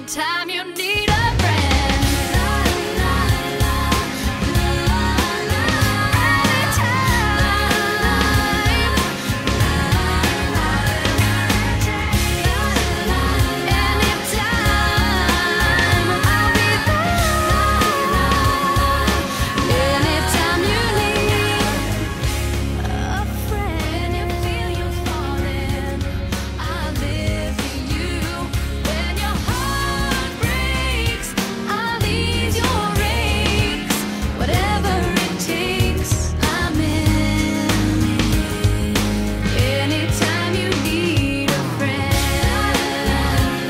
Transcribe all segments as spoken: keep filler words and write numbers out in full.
Anytime you need a friend. La, la, la, la, la. Anytime. La, la, la, la. Anytime, I'll be there. Anytime you need a friend. When you feel you're falling, I'll live for you. When your heart breaks, I'll ease your aches. Whatever it takes, I'm in. Anytime you need a friend.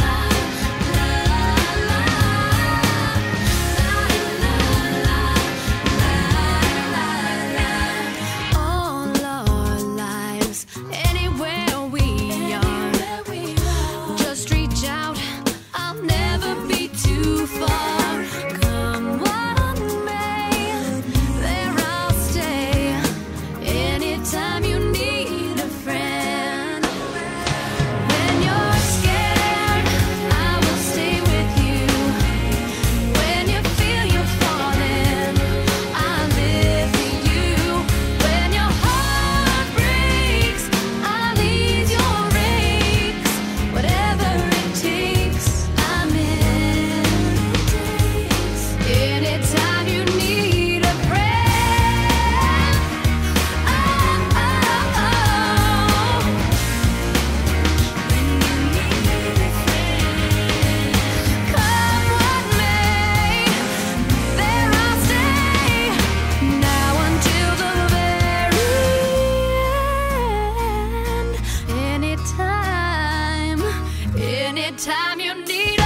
All our lives, anywhere we are, just reach out. I'll never be too far. Come what may, there I'll stay. Anytime you need a friend. When you're scared, I will stay with you. When you feel you're falling, I'll live for you. When your heart breaks, I'll ease your aches. Whatever it takes, I'm in. Anytime you need a friend. Oh, oh, oh. When you need a friend. Come what may, there I'll stay. Now until the very end. Anytime, anytime you need